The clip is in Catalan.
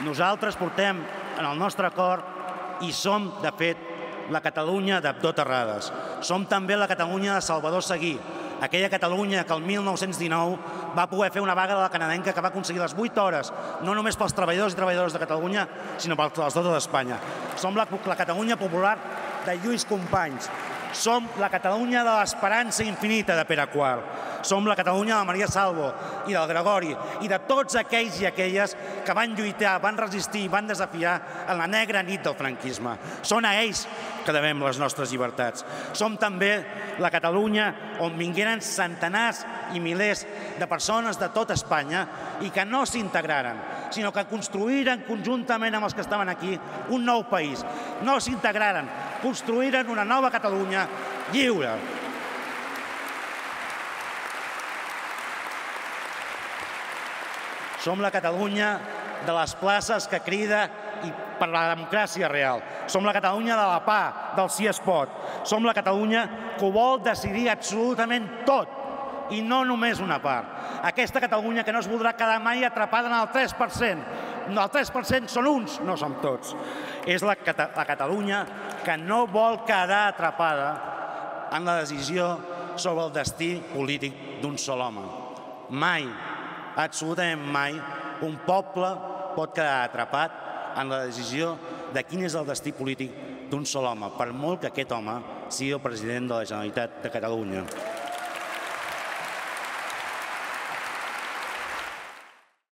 Nosaltres portem en el nostre cor i som, de fet, la Catalunya d'Abdó Terrades. Som també la Catalunya de Salvador Seguí, aquella Catalunya que el 1919 va poder fer una vaga de la canadenca que va aconseguir les 8 hores, no només pels treballadors i treballadores de Catalunya, sinó per tota d'Espanya. Som la Catalunya popular de Lluís Companys. Som la Catalunya de l'esperança infinita de Pere Quart. Som la Catalunya de Maria Salvo i del Gregori i de tots aquells i aquelles que van lluitar, van resistir i van desafiar en la negra nit del franquisme. Són a ells que devem les nostres llibertats. Som també la Catalunya on vingueren centenars i milers de persones de tot Espanya i que no s'integraren, sinó que construïren conjuntament amb els que estaven aquí un nou país. No s'integraren, construïren una nova Catalunya lliure. Som la Catalunya de les places que crida per la democràcia real. Som la Catalunya de la pah, del sí es pot. Som la Catalunya que ho vol decidir absolutament tot i no només una part. Aquesta Catalunya que no es voldrà quedar mai atrapada en el 3%. El 3% són uns, no som tots. És la Catalunya que no vol quedar atrapada en la decisió sobre el destí polític d'un sol home. Mai, absolutament mai, un poble pot quedar atrapat en la decisió de quin és el destí polític d'un sol home, per molt que aquest home sigui el president de la Generalitat de Catalunya.